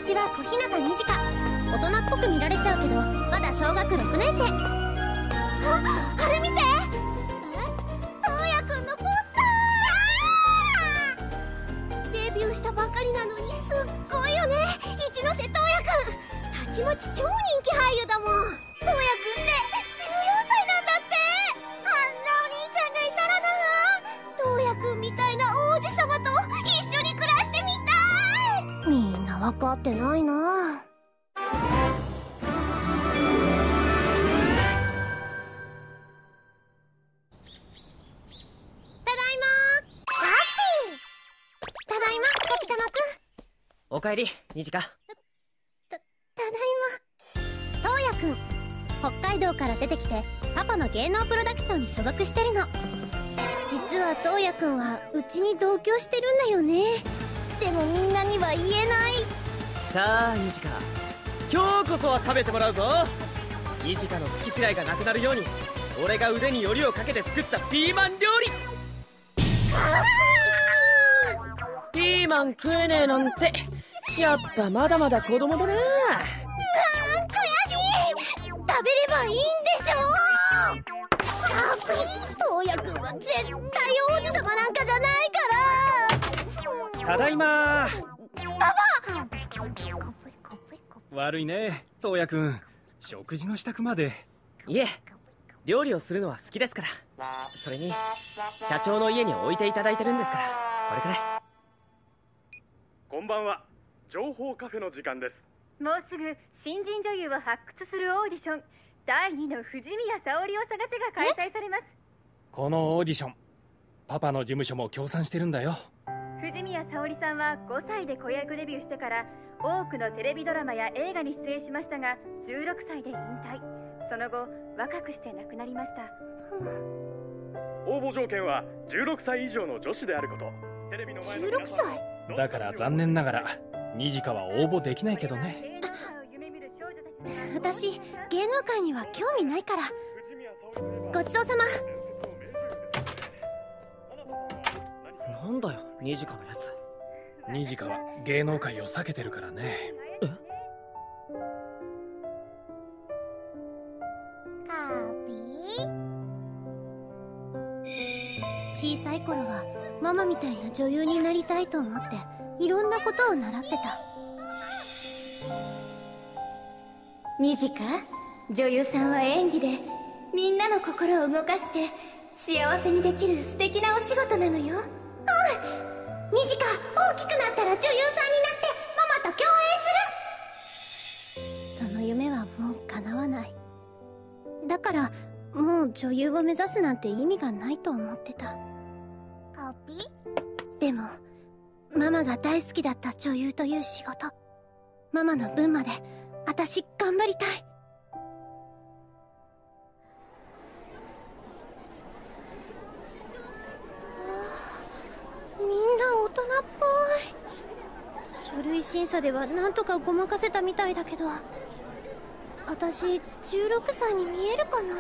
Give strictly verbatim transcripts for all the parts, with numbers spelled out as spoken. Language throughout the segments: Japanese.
私は小日向にじか。大人っぽく見られちゃうけどまだ小学ろくねん生。あ、あれ見て。え、東也くんのポスター。デビューしたばかりなのにすっごいよね、一ノ瀬東也くん。たちまち超人気俳優だもん。東也くんってじゅうよんさいなんだって。あんなお兄ちゃんがいたらな。東也くんみたいな王子様と一緒に暮らしてみたい。みんな分かってないな。 おかえり、にじか。 た、ただいま。東也くん、北海道から出てきてパパの芸能プロダクションに所属してるの。実は東也くんはうちに同居してるんだよね。でもみんなには言えない。 さあにじか、今日こそは食べてもらうぞ。にじかの好き嫌いがなくなるように俺が腕によりをかけて作ったピーマン料理。ピーマン食えねえなんてやっぱまだまだ子供だな。うわー、悔しい。食べればいいんでしょ。東也くんは絶対王子様なんかじゃないから。 ただいま。 パパ。 悪いね東也くん、食事の支度まで。 いえ、料理をするのは好きですから。それに社長の家に置いていただいてるんですから、これくらい。 こんばんは、情報カフェの時間です。 もうすぐ新人女優を発掘するオーディションだいにの藤宮沙織を探せが開催されます。 このオーディションパパの事務所も協賛してるんだよ。 藤宮沙織さんはごさいで子役デビューしてから多くのテレビドラマや映画に出演しましたが、じゅうろくさいで引退。その後若くして亡くなりました。 応募条件はじゅうろくさい以上の女子であること。テレビの前のじゅうろくさいだから残念ながらにじかは応募できないけどね。 私芸能界には興味ないから。ごちそうさま。 なんだよにじかのやつ。 にじかは芸能界を避けてるからね。 え？ カービィ。小さい頃はママみたいな女優になりたいと思っていろんなことを習ってた。 にじか、女優さんは演技でみんなの心を動かして幸せにできる素敵なお仕事なのよ。うん、にじか大きくなったら女優さんになってママと共演する。その夢はもう叶わない。だからもう女優を目指すなんて意味がないと思ってた。カピ？でもママが大好きだった女優という仕事、ママの分まで私頑張りたい。みんな大人っぽい。書類審査ではなんとかごまかせたみたいだけど、私じゅうろくさいに見えるかな。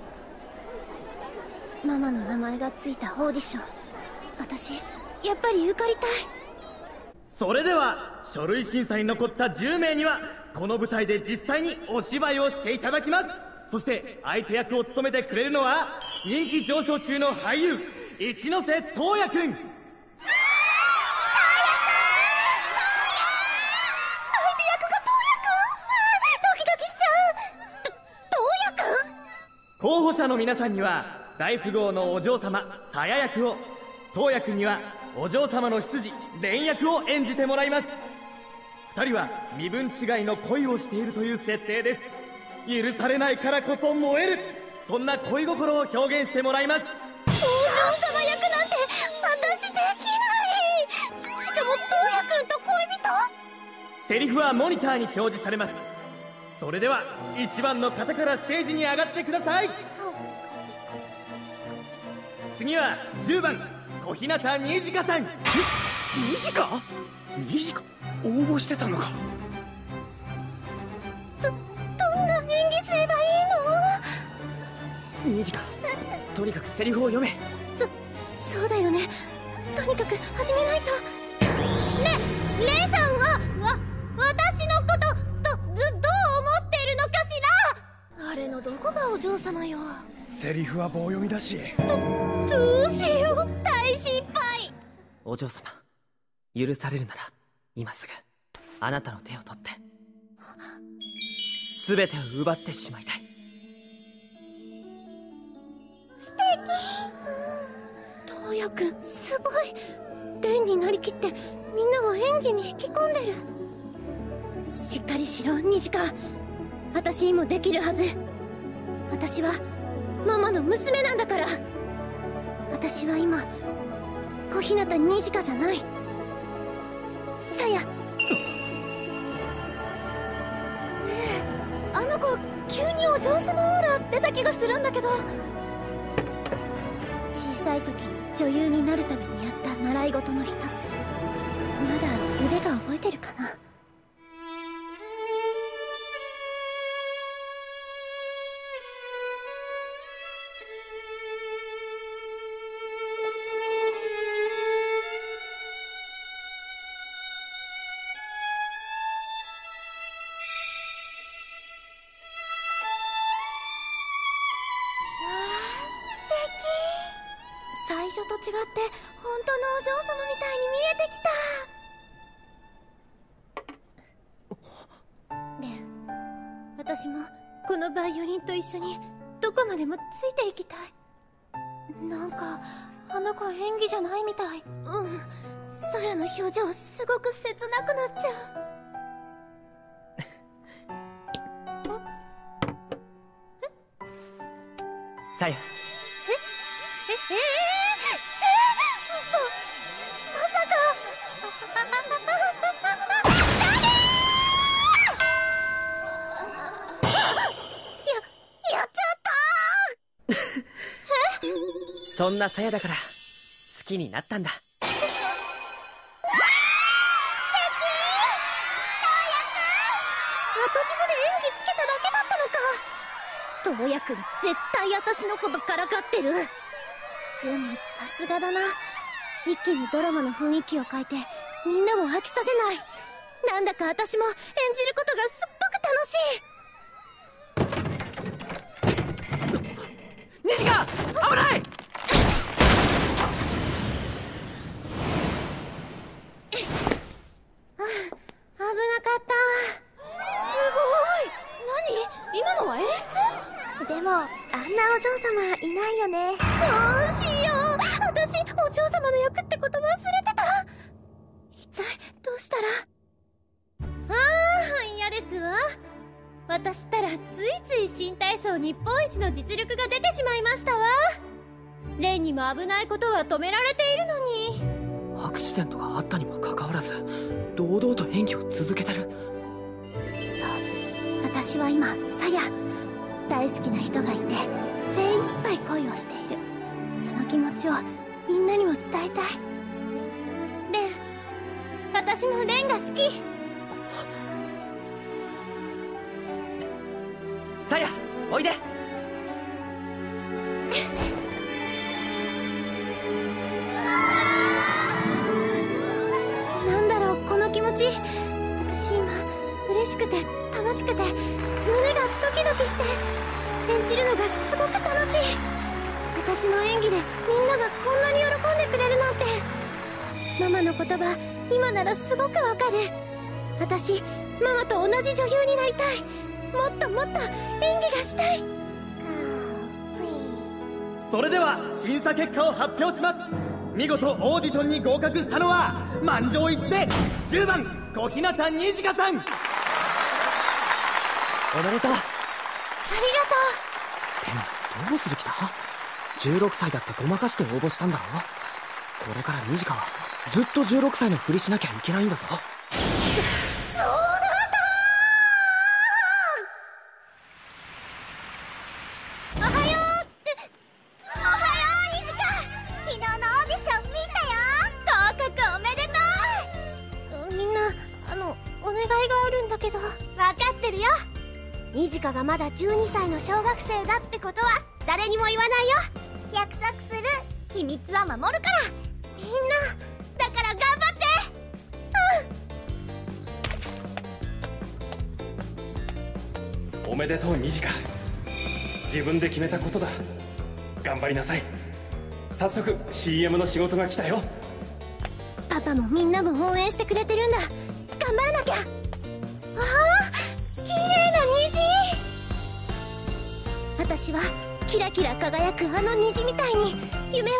ママの名前がついたオーディション、私やっぱり受かりたい。 それでは書類審査に残ったじゅうめいにはこの舞台で実際にお芝居をしていただきます。そして相手役を務めてくれるのは人気上昇中の俳優一ノ瀬東也くん。候補者の皆さんには大富豪のお嬢様鞘役を、東也くんにはお嬢様の執事蓮役を演じてもらいます。二人は身分違いの恋をしているという設定です。許されないからこそ燃える、そんな恋心を表現してもらいます。 お嬢様役なんて私できない。しかも東也くんと恋人。 セリフはモニターに表示されます。それではいちばんの方からステージに上がってください。次はじゅうばん小日向にじかさん。 にじかにじか応募してたのか。 どどんな演技すればいいの。 にじか、とにかくセリフを読め。 そそうだよね。とにかく始めないと。レレイさんはわ私嬢様よ。 セリフは棒読みだし。 どどうしよう、大失敗。 お嬢様、許されるなら今すぐあなたの手を取って全てを奪ってしまいたい。 素敵。トウヤくんすごい。レンになりきってみんなを演技に引き込んでる。しっかりしろニジカ。私にもできるはず。私はママの娘なんだから。私は今小日向ニジカじゃない。さや。ねえ、あの子急にお嬢様オーラ出た気がするんだけど。小さい時に女優になるためにやった習い事の一つ。まだ腕が覚えてるかな。最初と違って本当のお嬢様みたいに見えてきた。レン、私もこのバイオリンと一緒にどこまでもついていきたい。なんかあの子演技じゃないみたい。うん、さやの表情すごく切なくなっちゃう。 さや。 ええええそんなさやだから好きになったんだ。素敵。 アドリブで演技つけただけだったのか。トウヤくん絶対私のことからかってる。でもさすがだな。一気にドラマの雰囲気を変えてみんなを飽きさせない。なんだか私も演じることがすっごく楽しい。 ニジカ、危ない。 危なかった。すごい。何？今のは演出？でもあんなお嬢様いないよね。どうしよう。私お嬢様の役ってこと忘れてた。一体どうしたら。ああ、嫌ですわ。私ったらついつい新体操日本一の実力が出てしまいましたわ。レンにも危ないことは止められているのに。 アクシデントがあったにもかかわらず堂々と演技を続けてる。 そう、私は今さや大好きな人がいて精一杯恋をしている。その気持ちをみんなにも伝えたい。レン、私もレンが好き。 さや、おいで。 なんだろうこの気持ち。私今嬉しくて楽しくて胸がドキドキして、演じるのがすごく楽しい。私の演技でみんながこんなに喜んでくれるなんて。ママの言葉今ならすごくわかる。私ママと同じ女優になりたい。もっともっと演技がしたい。 それでは審査結果を発表します。見事オーディションに合格したのは満場一致でじゅうばん小日向ニジカさん。 おめでとう。 ありがとう。 でもどうする気だ。じゅうろくさいだってごまかして応募したんだろ。これからニジカはずっとじゅうろくさいのふりしなきゃいけないんだぞ。 そ、そうだった。おはようっておはようニジカ。昨日のオーディション見たよ。合格おめでとう。みんなあのお願いがあるんだけど。分かってるよ。ニジカがまだじゅうにさいの小学生だってことは誰にも言わないよ。約束する。秘密は守るから。みんなだから頑張って。 おめでとうニジカ。 自分で決めたことだ。頑張りなさい。早速 シーエム の仕事が来たよ。 パパもみんなも応援してくれてるんだ。頑張らなきゃ。ああ、綺麗な虹。私はキラキラ輝くあの虹みたいに夢を叶えるんだ。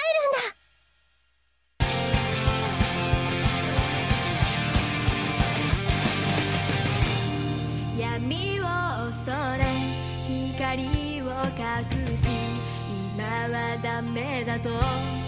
闇を恐れ光を隠し、今はダメだと